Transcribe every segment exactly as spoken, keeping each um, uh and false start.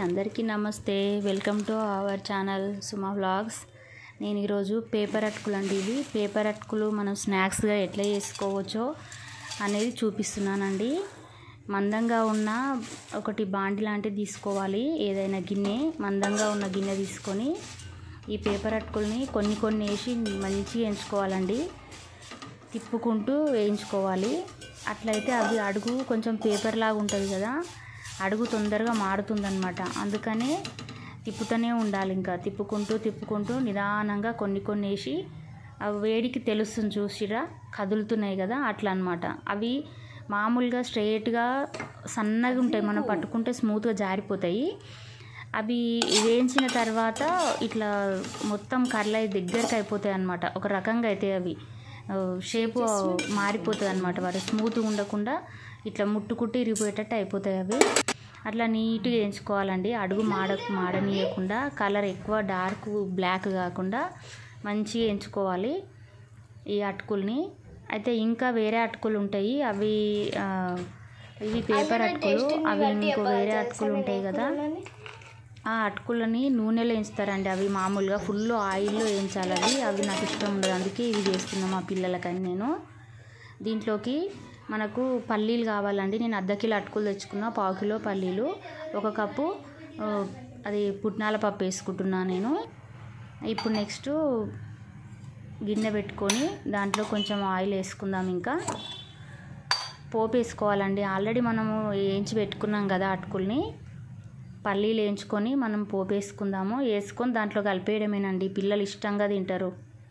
అందరికీ నమస్తే. Welcome to our channel Suma vlogs. నేను ఈరోజు పేపర్ అటుకులు అండి, ఇవి పేపర్ అటుకులు మనం స్నాక్స్గా ఎట్లా చేసుకోవచ్చో అనేది చూపిస్తున్నానండి. మందంగా ఉన్న ఒకటి బాండి లాంటిది తీసుకోవాలి, ఏదైనా గిన్నె మందంగా ఉన్న గిన్నె తీసుకొని ఈ పేపర్ అటుకుల్ని కొన్ని కొన్ని వేసి మంచిగా వేయించుకోవాలండి. తిప్పుకుంటూ వేయించుకోవాలి. అట్లయితే అవి అడుగు కొంచెం పేపర్ లాగా ఉంటుంది కదా, అడుగు తొందరగా మారుతుందన్నమాట. అందుకనే తిప్పుతూనే ఉండాలి. ఇంకా తిప్పుకుంటూ తిప్పుకుంటూ నిదానంగా కొన్ని కొన్ని వేసి అవి వేడికి తెలుస్తుంది, చూసిరా కదులుతున్నాయి కదా, అట్లా అనమాట. అవి మామూలుగా స్ట్రైట్గా సన్నగా ఉంటాయి, మనం పట్టుకుంటే స్మూత్గా జారిపోతాయి. అవి వేయించిన తర్వాత ఇట్లా మొత్తం కర్ల దగ్గరికి అయిపోతాయి అన్నమాట. ఒక రకంగా అయితే అవి షేపు మారిపోతుంది అనమాట. వాటి స్మూత్గా ఉండకుండా ఇట్లా ముట్టుకుంటూ ఇరిగిపోయేటట్టు అయిపోతాయి అవి. అట్లా నీట్గా వేయించుకోవాలండి, అడుగు మాడ మాడనీయకుండా, కలర్ ఎక్కువ డార్క్ బ్లాక్ కాకుండా మంచిగా వేయించుకోవాలి ఈ అటుకుల్ని. అయితే ఇంకా వేరే అటుకులు ఉంటాయి, అవి ఇవి పేపర్ అటుకులు, అవి ఇంకో వేరే అటుకులు ఉంటాయి కదా, ఆ అటుకులని నూనెలో వేయించుతారండి. అవి మామూలుగా ఫుల్ ఆయిల్లో వేయించాలి అవి అవి నాకు ఇష్టం ఉండదు, అందుకే ఇవి చేస్తున్నాను మా పిల్లలకని. నేను దీంట్లోకి మనకు పల్లీలు కావాలండి. నేను అర్ధ కిలో అటుకులు తెచ్చుకున్నా, పావు కిలో పల్లీలు, ఒక కప్పు అది పుట్నాల పప్పు వేసుకుంటున్నాను నేను. ఇప్పుడు నెక్స్ట్ గిన్నె పెట్టుకొని దాంట్లో కొంచెం ఆయిల్ వేసుకుందాం. ఇంకా పోపు వేసుకోవాలండి. ఆల్రెడీ మనము వేయించి పెట్టుకున్నాం కదా అటుకుల్ని, పల్లీలు వేయించుకొని మనం పోపు వేసుకుందాము. వేసుకొని దాంట్లో కలిపేయడమేనండి, పిల్లలు ఇష్టంగా తింటారు.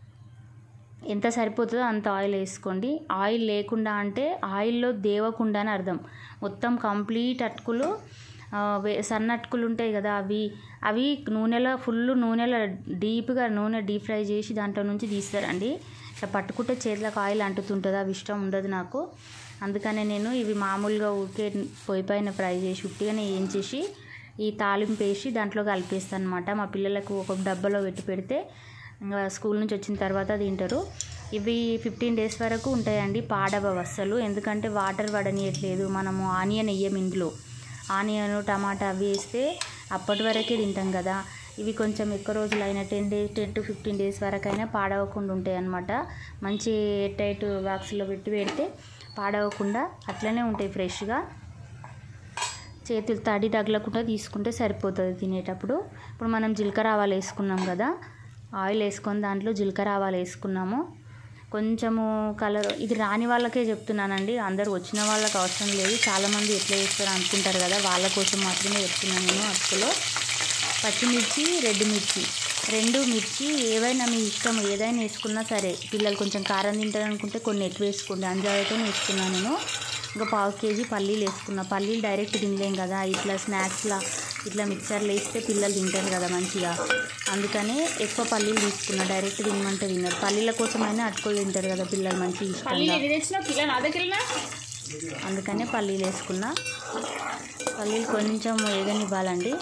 ఎంత సరిపోతుందో అంత ఆయిల్ వేసుకోండి. ఆయిల్ లేకుండా అంటే ఆయిల్లో దేవకుండా అని అర్థం. మొత్తం కంప్లీట్ అటుకులు, సన్న అటుకులు ఉంటాయి కదా, అవి అవి నూనెలో ఫుల్ నూనెలో డీప్గా నూనె డీప్ ఫ్రై చేసి దాంట్లో నుంచి తీస్తారండి. ఇట్లా పట్టుకుంటే చేతులకు ఆయిల్ అంటుతుంటుంది, అవి ఇష్టం ఉండదు నాకు. అందుకనే నేను ఇవి మామూలుగా ఊరికే పొయ్యి పైన ఫ్రై చేసి ఉట్టిగానే వేయించేసి ఈ తాలింపు వేసి దాంట్లో కలిపేస్తాను అనమాట. మా పిల్లలకు ఒక డబ్బాలో పెట్టి పెడితే ఇంకా స్కూల్ నుంచి వచ్చిన తర్వాత తింటారు. ఇవి ఫిఫ్టీన్ డేస్ వరకు ఉంటాయండి, పాడవ అస్సలు. ఎందుకంటే వాటర్ పడనీయట్లేదు, మనము ఆనియన్ వేయం ఇందులో. ఆనియన్ టమాటా అవి వేస్తే అప్పటి వరకే తింటాం కదా. ఇవి కొంచెం ఎక్కువ రోజులు అయినా ten days ten to fifteen days వరకు అయినా పాడవకుండా ఉంటాయి అన్నమాట. మంచి ఎయిర్ టైట్ బాక్స్లో పెట్టి పెడితే పాడవకుండా అట్లనే ఉంటాయి ఫ్రెష్గా. చేతులు తడి తగలకుండా తీసుకుంటే సరిపోతుంది తినేటప్పుడు. ఇప్పుడు మనం జీలకర్ర ఆవాలు వేసుకున్నాం కదా, ఆయిల్ వేసుకొని దాంట్లో జీలకర్ర ఆవాలు వేసుకున్నాము. కొంచెము కలర్, ఇది రాని వాళ్ళకే చెప్తున్నానండి, అందరు వచ్చిన వాళ్ళకి అవసరం లేదు. చాలామంది ఎట్లా చేస్తారో అనుకుంటారు కదా, వాళ్ళ కోసం మాత్రమే చెప్తున్నాను నేను. అటుకులో పచ్చిమిర్చి, రెడ్ మిర్చి, రెండు మిర్చి ఏవైనా మీ ఇష్టం, ఏదైనా వేసుకున్నా సరే. పిల్లలు కొంచెం కారం తింటారు అనుకుంటే కొన్ని ఎక్కువ వేసుకోండి. అంజాయితో వేసుకున్నాను నేను. ఇంకా పావు కేజీ పల్లీలు వేసుకున్నా. పల్లీలు డైరెక్ట్ తినలేం కదా, ఇట్లా స్నాక్స్లా ఇట్లా మిక్చర్లు వేస్తే పిల్లలు తింటారు కదా మంచిగా. అందుకనే ఎక్కువ పల్లీలు తీసుకున్నా, డైరెక్ట్ తినమంటే తిన్నారు. పల్లీల కోసమైనా అటుకులు తింటారు కదా పిల్లలు మంచిగా ఇష్టంగా, అందుకనే పల్లీలు వేసుకున్నా. పల్లీలు కొంచెం వేగనివ్వాలండి.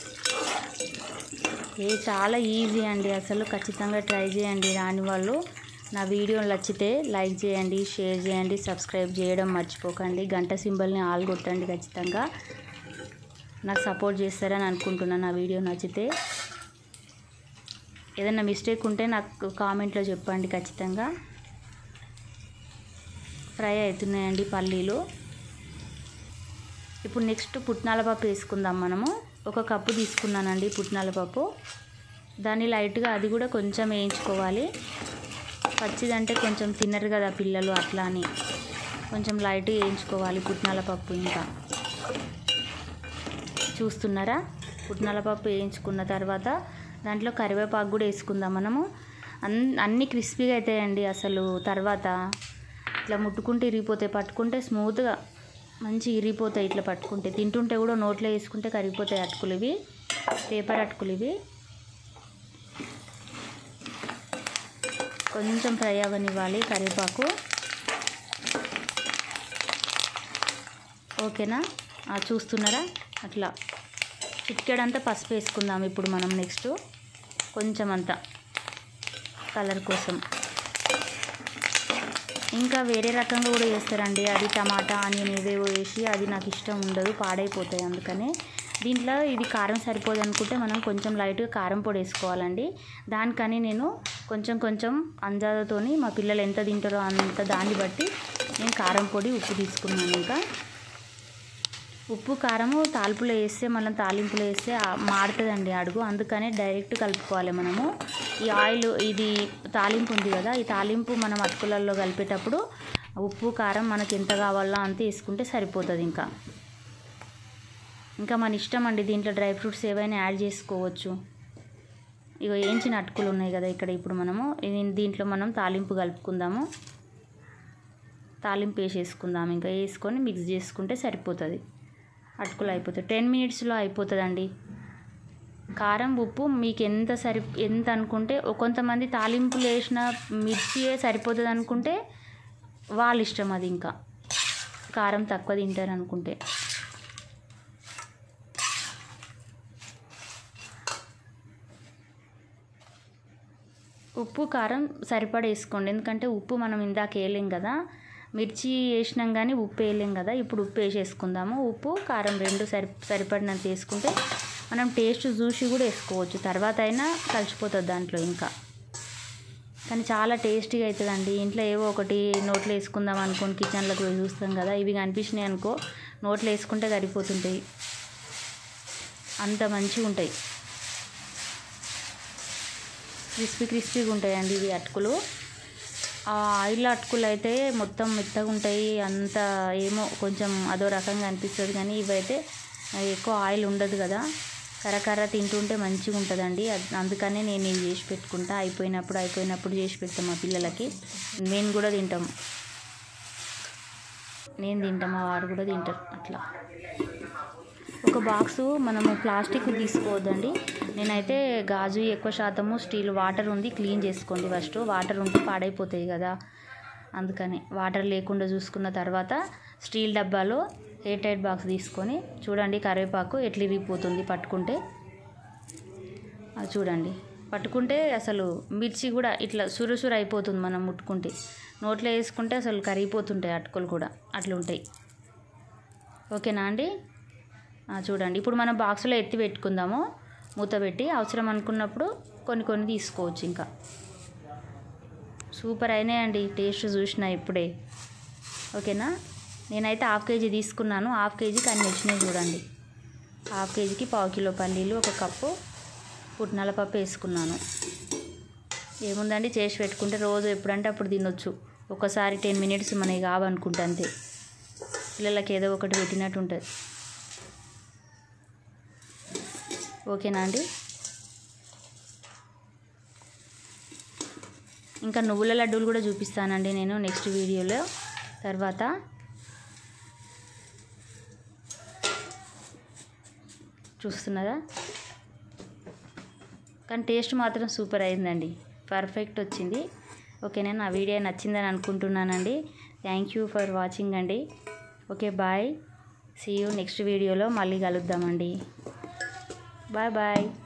ఏ చాలా ఈజీ అండి అసలు, ఖచ్చితంగా ట్రై చేయండి. రాని వాళ్ళు నా వీడియో నచ్చితే లైక్ చేయండి, షేర్ చేయండి, సబ్స్క్రైబ్ చేయడం మర్చిపోకండి. గంట సింబల్ని ఆల్ కొట్టండి, ఖచ్చితంగా నాకు సపోర్ట్ చేస్తారని అనుకుంటున్నాను. నా వీడియో నచ్చితే ఏదైనా మిస్టేక్ ఉంటే నాకు కామెంట్లో చెప్పండి. ఖచ్చితంగా ఫ్రై అవుతున్నాయండి పల్లీలు. ఇప్పుడు నెక్స్ట్ పుట్నాల పప్పు వేసుకుందాం మనము. ఒక కప్పు తీసుకున్నానండి పుట్నాల పప్పు. దాన్ని లైట్గా అది కూడా కొంచెం వేయించుకోవాలి. పచ్చిదంటే కొంచెం తినరు కదా పిల్లలు, అట్లా అని కొంచెం లైట్గా వేయించుకోవాలి పుట్నాల పప్పు. ఇంకా చూస్తున్నారా, పుట్నాల పప్పు వేయించుకున్న తర్వాత దాంట్లో కరివేపాకు కూడా వేసుకుందాం మనము. అన్ అన్నీ క్రిస్పీగా అవుతాయండి అసలు. తర్వాత ఇట్లా ముట్టుకుంటే ఇరిగిపోతాయి, పట్టుకుంటే స్మూత్గా మంచి ఇరిగిపోతాయి. ఇట్లా పట్టుకుంటే తింటుంటే కూడా నోట్లో వేసుకుంటే కరిగిపోతాయి అటుకులు ఇవి, పేపర్ అటుకులు ఇవి. కొంచెం ఫ్రై అవ్వనివ్వాలి కరివేపాకు, ఓకేనా. చూస్తున్నారా, అట్లా చిటికెడంతా పసుపు వేసుకుందాం ఇప్పుడు మనం. నెక్స్ట్ కొంచెం అంతా కలర్ కోసం ఇంకా వేరే రకంగా కూడా చేస్తారండి, అది టమాటా ఆనియన్ ఏవేవో వేసి, అది నాకు ఇష్టం ఉండదు, పాడైపోతాయి. అందుకనే దీంట్లో ఇది కారం సరిపోదు అనుకుంటే మనం కొంచెం లైట్గా కారం పొడి వేసుకోవాలండి. దానికని నేను కొంచెం కొంచెం అందాజతోని మా పిల్లలు ఎంత తింటారో అంత దాన్ని బట్టి నేను కారం పొడి ఉప్పు తీసుకున్నాను. ఇంకా ఉప్పు కారము తాలింపులో వేస్తే మనం తాలింపులో వేస్తే మాడుతుందండి అడుగు, అందుకనే డైరెక్ట్ కలుపుకోవాలి మనము. ఈ ఆయిల్ ఇది తాలింపు ఉంది కదా, ఈ తాలింపు మనం అటుకులలో కలిపేటప్పుడు ఉప్పు కారం మనకి ఎంత కావాలో అంత వేసుకుంటే సరిపోతుంది. ఇంకా ఇంకా మన ఇష్టం అండి, దీంట్లో డ్రై ఫ్రూట్స్ ఏవైనా యాడ్ చేసుకోవచ్చు. ఇక వేయించిన అటుకులు ఉన్నాయి కదా ఇక్కడ, ఇప్పుడు మనము దీంట్లో మనం తాలింపు కలుపుకుందాము. తాలింపు వేసేసుకుందాము, ఇంకా వేసుకొని మిక్స్ చేసుకుంటే సరిపోతుంది. అటుకులు అయిపోతుంది, టెన్ మినిట్స్లో అయిపోతుందండి. కారం ఉప్పు మీకు ఎంత సరి ఎంత అనుకుంటే, కొంతమంది తాలింపులు వేసిన మిర్చియే సరిపోతుంది అనుకుంటే వాళ్ళ ఇష్టం అది. ఇంకా కారం తక్కువ తింటారు అనుకుంటే ఉప్పు కారం సరిపడా వేసుకోండి, ఎందుకంటే ఉప్పు మనం ఇందాక వేయలేం కదా, మిర్చి వేసినాం కానీ ఉప్పు వేయలేం కదా. ఇప్పుడు ఉప్పు వేసేసుకుందాము. ఉప్పు కారం రెండు సరి సరిపడినంత వేసుకుంటే మనం టేస్ట్ చూసి కూడా వేసుకోవచ్చు, తర్వాత అయినా కలిసిపోతుంది దాంట్లో. ఇంకా కానీ చాలా టేస్టీగా అవుతుందండి. ఇంట్లో ఏవో ఒకటి నోట్లో వేసుకుందాం అనుకోని కిచెన్లోకి పోయి చూస్తాం కదా, ఇవి కనిపించినాయి అనుకో నోట్లో వేసుకుంటే కరిగిపోతుంటాయి, అంత మంచిగా ఉంటాయి. క్రిస్పీ క్రిస్పీగా ఉంటాయండి ఇవి అటుకులు. ఆ ఆయిల్ అటుకులు అయితే మొత్తం మెత్తగా ఉంటాయి, అంత ఏమో కొంచెం అదో రకంగా అనిపిస్తుంది. కానీ ఇవైతే ఎక్కువ ఆయిల్ ఉండదు కదా, కరకర తింటుంటే మంచిగా ఉంటుందండి. అందుకనే నేను ఇవి చేసి పెట్టుకుంటా, అయిపోయినప్పుడు అయిపోయినప్పుడు చేసి పెడతాం మా పిల్లలకి. మేము కూడా తింటాం, నేను తింటాం, మా వారు కూడా తింటారు. అట్లా ఒక బాక్సు మనము ప్లాస్టిక్ తీసుకోవద్దండి. నేనైతే గాజు ఎక్కువ శాతము, స్టీల్ వాటర్ ఉంది క్లీన్ చేసుకోండి ఫస్ట్. వాటర్ ఉంటే పాడైపోతాయి కదా, అందుకని వాటర్ లేకుండా చూసుకున్న తర్వాత స్టీల్ డబ్బాలో ఎయిర్ టైట్ బాక్స్ తీసుకొని చూడండి. కరివేపాకు ఎట్లా ఇరిగిపోతుంది పట్టుకుంటే, అది చూడండి. పట్టుకుంటే అసలు మిర్చి కూడా ఇట్లా సురుసురు అయిపోతుంది, మనం ముట్టుకుంటే. నోట్లో వేసుకుంటే అసలు కరిగిపోతుంటాయి అటుకులు కూడా, అట్లా ఉంటాయి. ఓకేనా అండి? చూడండి, ఇప్పుడు మనం బాక్స్లో ఎత్తి పెట్టుకుందాము, మూత పెట్టి. అవసరం అనుకున్నప్పుడు కొన్ని కొన్ని తీసుకోవచ్చు. ఇంకా సూపర్ అయినాయండి, టేస్ట్ చూసిన ఇప్పుడే. ఓకేనా? నేనైతే హాఫ్ కేజీ తీసుకున్నాను, హాఫ్ కేజీకి అన్ని వచ్చినాయి చూడండి. హాఫ్ కేజీకి పావు కిలో పల్లీలు, ఒక కప్పు పుట్నాల పప్పు వేసుకున్నాను. ఏముందండి, చేసి పెట్టుకుంటే రోజు ఎప్పుడంటే అప్పుడు తినొచ్చు. ఒకసారి టెన్ మినిట్స్ మనకి కావనుకుంటే అంతే, పిల్లలకి ఏదో ఒకటి పెట్టినట్టు ఉంటుంది. ఓకేనా అండి? ఇంకా నువ్వుల లడ్డూలు కూడా చూపిస్తానండి నేను నెక్స్ట్ వీడియోలో. తర్వాత చూస్తున్నారా, కానీ టేస్ట్ మాత్రం సూపర్ అయిందండి, పర్ఫెక్ట్ వచ్చింది. ఓకేనా? నా వీడియో నచ్చిందని అనుకుంటున్నానండి. థ్యాంక్ యూ ఫర్ వాచింగ్ అండి. Okay, bye, see you next వీడియోలో మళ్ళీ కలుద్దామండి. Bye bye.